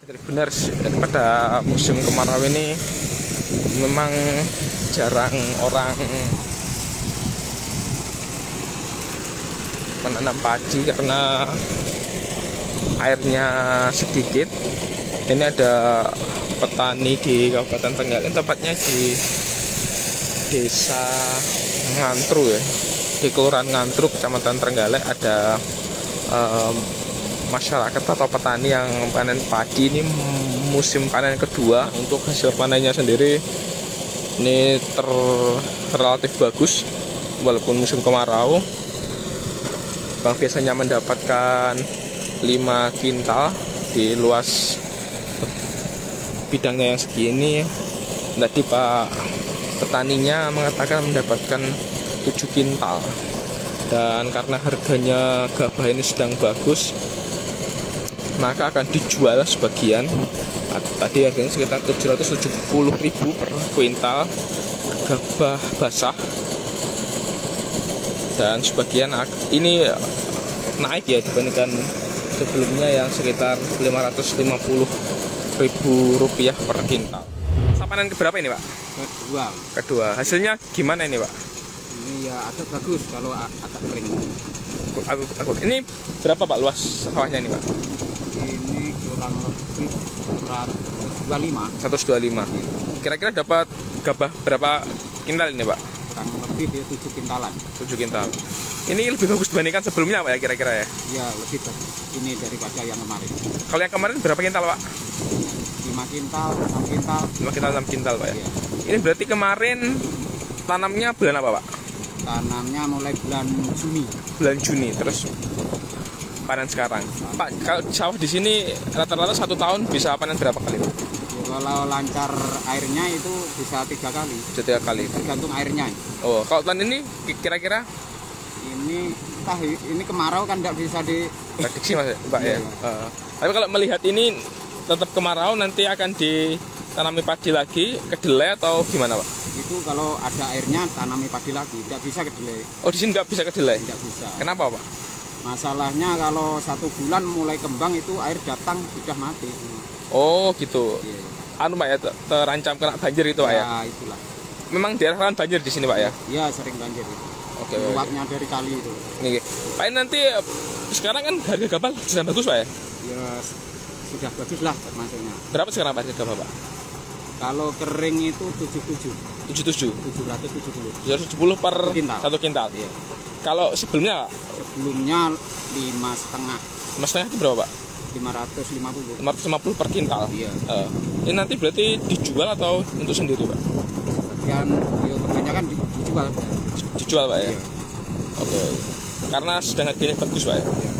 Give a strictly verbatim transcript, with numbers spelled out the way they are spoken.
Benar, pada musim kemarau ini memang jarang orang menanam padi karena airnya sedikit. Ini ada petani di Kabupaten Trenggalek, tepatnya di Desa Ngantru ya, di Kelurahan Ngantru, Kecamatan Trenggalek. Ada um, masyarakat atau petani yang panen padi. Ini musim panen kedua. Untuk hasil panennya sendiri ini ter relatif bagus walaupun musim kemarau. Bang biasanya mendapatkan lima kintal di luas bidangnya yang segini. Tadi Pak petaninya mengatakan mendapatkan tujuh kintal, dan karena harganya gabah ini sedang bagus, maka akan dijual sebagian. Tadi harganya sekitar tujuh ratus tujuh puluh ribu per kuintal gabah basah, dan sebagian ini naik ya dibandingkan sebelumnya yang sekitar lima ratus lima puluh ribu rupiah per kintal. Panen keberapa ini Pak? Kedua. Kedua. Hasilnya gimana ini Pak? Ini ya agak bagus kalau agak kering. Aku, aku. Ini berapa Pak luas sawahnya ini Pak? Ini kurang lebih seratus dua puluh lima. seratus dua puluh lima. Kira-kira dapat gabah berapa kintal ini Pak? Kurang lebih dia tujuh kintalan. tujuh kintal. Ini lebih bagus dibandingkan sebelumnya Pak ya kira-kira ya? Iya, lebih bagus ini daripada yang kemarin. Kalau yang kemarin berapa kintal Pak? lima kintal, enam kintal. lima kintal, enam kintal Pak ya? Iya. Ini berarti kemarin tanamnya bulan apa Pak? Tanamnya mulai bulan Juni. Bulan Juni, terus panen sekarang. Pak, kalau sawah di sini rata-rata satu tahun bisa panen berapa kali Pak? Ya, kalau lancar airnya itu bisa tiga kali. Bisa tiga kali. Tergantung airnya. Oh, kalau tahun ini kira-kira? Ini, ah, ini kemarau kan tidak bisa di Prediksi Mas Pak ya. Iya, iya. Uh, tapi kalau melihat ini tetap kemarau, nanti akan ditanami padi lagi, kedelai atau gimana Pak? Itu kalau ada airnya tanami padi lagi, tidak bisa kedelai. Oh, di sini nggak bisa kedelai? Tidak bisa. Kenapa Pak? Masalahnya kalau satu bulan mulai kembang itu air datang sudah mati. Oh gitu. Iya. Anu Pak ya, terancam kena banjir itu Pak ya? Ya itulah. Memang daerah kan banjir di sini Pak ya? Iya, sering banjir itu. Oke. Luapnya dari kali itu. Nih, Pak ini nanti sekarang kan harga gabah sedang bagus Pak ya? Ya sudah bagus lah termasuknya. Berapa sekarang Pak harga gabah Pak? Kalau kering itu tujuh puluh tujuh. tujuh puluh tujuh. tujuh ratus tujuh puluh. tujuh ratus tujuh puluh per Kintal. satu kintal. Iya. Kalau sebelumnya Pak? Sebelumnya lima setengah. Lima setengah itu berapa Pak? lima ratus lima puluh. lima ratus lima puluh per kintal. Iya. Uh, ini nanti berarti dijual atau untuk sendiri Pak? Sekian, ya kebanyakan dijual. Dijual Pak ya? Iya. Oke. Karena sedang harganya bagus Pak ya? Iya.